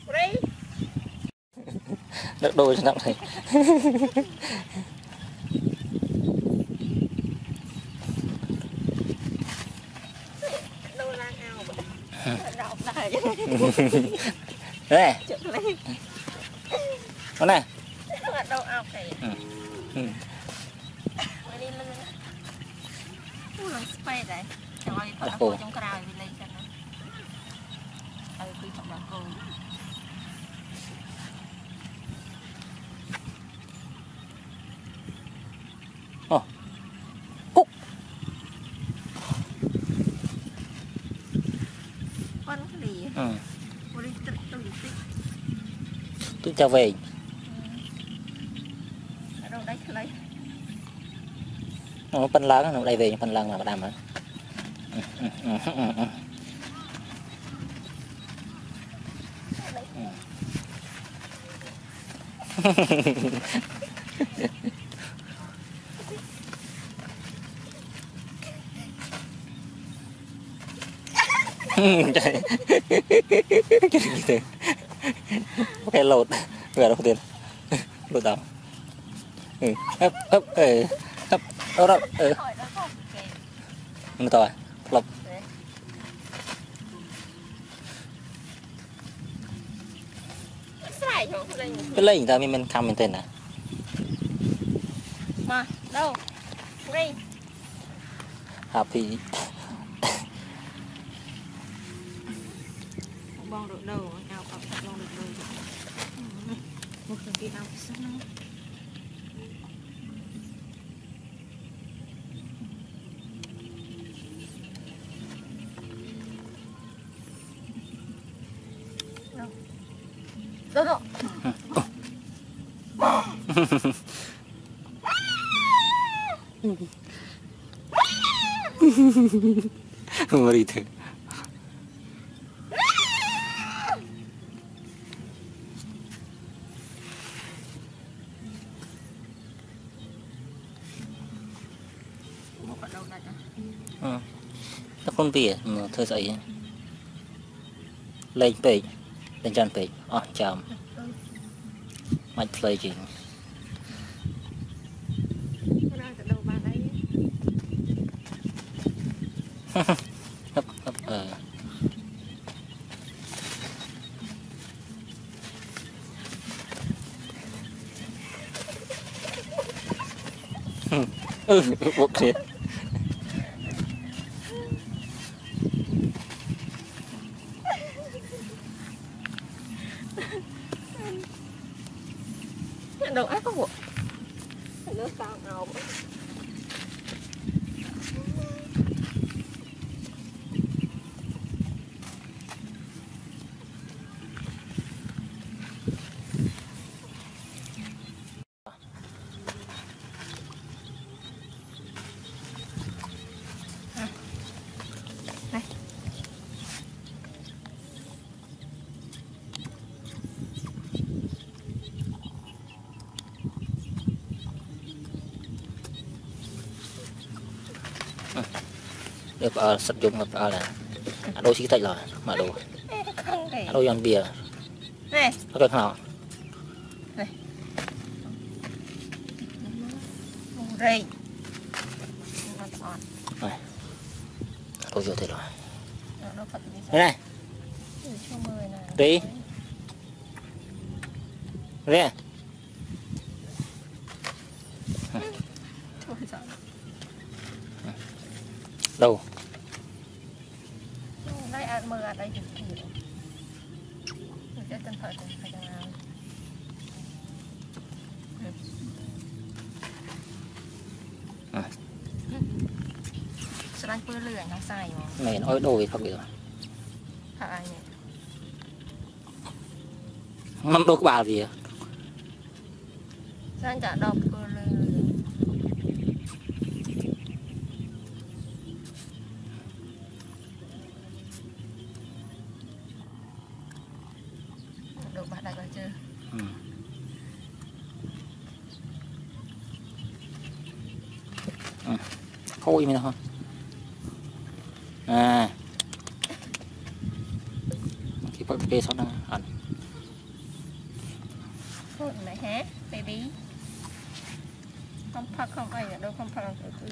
Được đôi cho nặng này. Đây con này đâu ọc này lần spray đấy trong ai bắt cô trong cào vì lấy chân nó cứ chọn là cô cúc con cái gì tôi cho về đâu đấy lấy nó phân láng nó đây về phân láng mà làm hả chạy cái lột về đâu tiền lột tao hấp hấp hấp đâu đâu nó to lọc cái lấy ta mình cầm mình tên nè mà đâu đi happy bong được đâu ao cặp bong được đâu một phần kia ao sắc nó đâu đâu không đi thử nó con bìa mà thôi dậy lên bì lên chân bì chào mạnh play gì hấp hấp buộc thiệt đâu ác có buộc nó sao nào được sạch dùng ngập là đôi xí tay rồi mà đôi dọn bìa này nó cần nào này đây này đôi vô thế rồi đây này đi đây đâu đây ăn mưa ở đây thì cái chân phải phải nào sạch bơi lửa nó sai mà mày nói đôi không được ai nhỉ nó đâu có bà gì à sao anh chả đọc bơi lửa bạn đã coi chưa khôi mình không cái bậc kia sao đang hẳn Thôi mày hả, baby. Không phật không ai đâu không phật cứ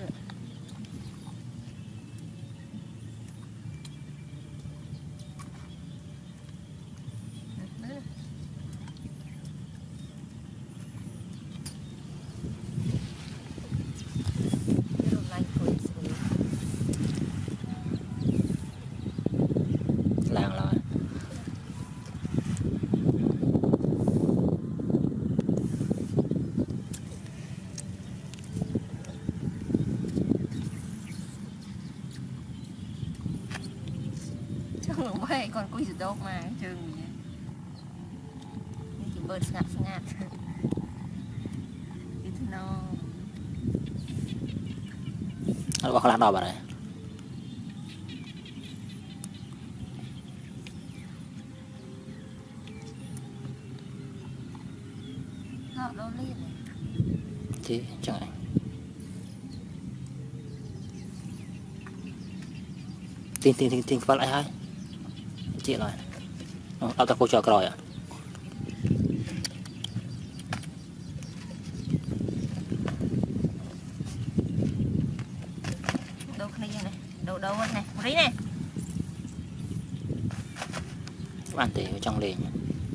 làng rồi không phải còn có gì đâu mà chừng chỉ bớt ngạt thì nó nó có lá đỏ vào đây nó đâu liền chứ chẳng hạn tin vào lại hai chị rồi tao ta cô chờ rồi ạ đâu này này đâu này một tí này ăn thì ở trong liền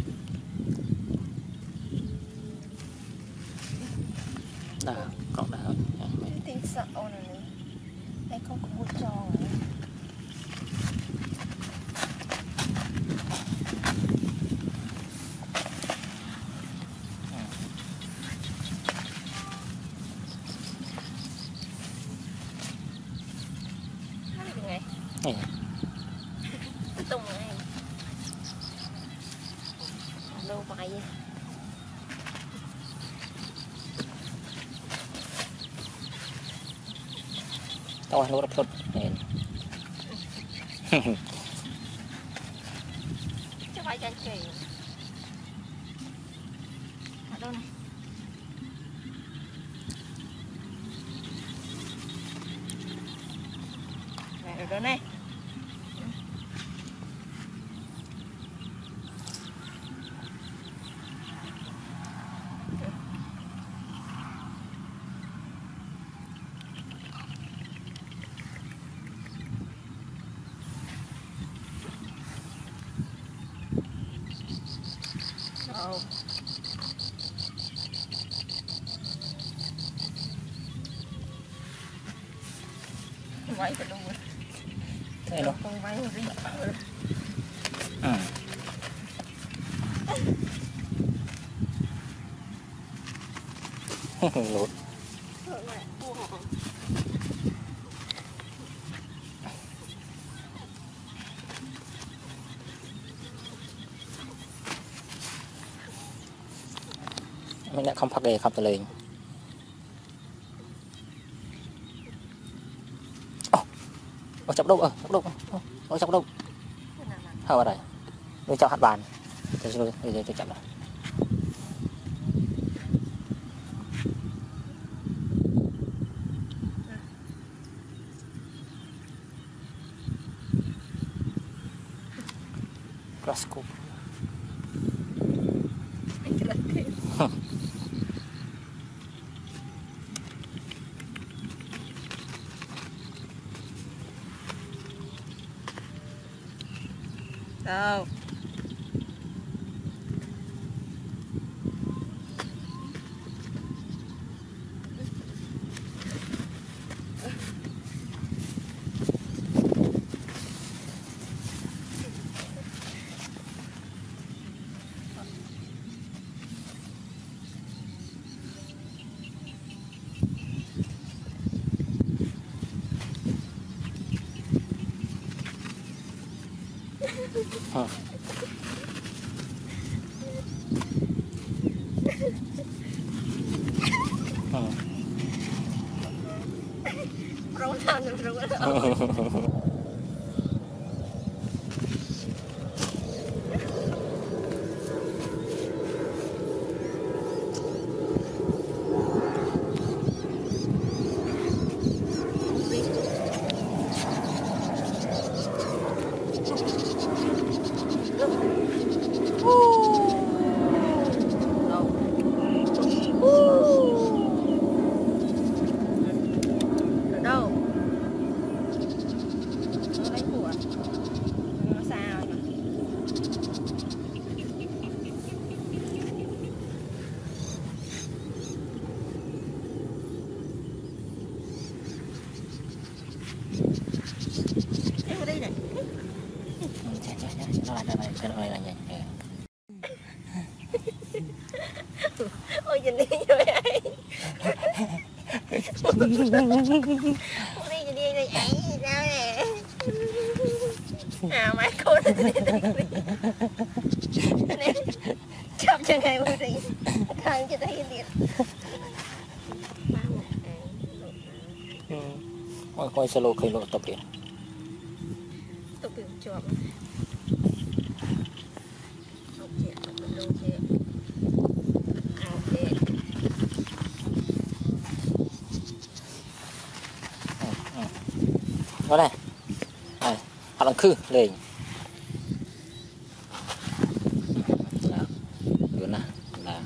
đã còn đã tin sợ này này không có một trò này tung này lâu mày tao ăn lúa thốt này cho phải chân kỳ ở đâu này này ở đâu này Oh. Quay phải luôn rồi. thế đâu Con quay đi. lột mình đã không phát đề không từ lên chọc đâu chọc đâu hao ở đây tôi chọc hạt bàn rồi tôi chọc này Rasco đâu rau than rau đâu nhanh ôi nhìn đi rồi ấy đi rồi ấy sao nè à má cô này chọc cho ngày vui đi thằng cho thấy điện coi solo khơi lộ tập điện tục điện chọc đó này này họ đang khư lên là nè là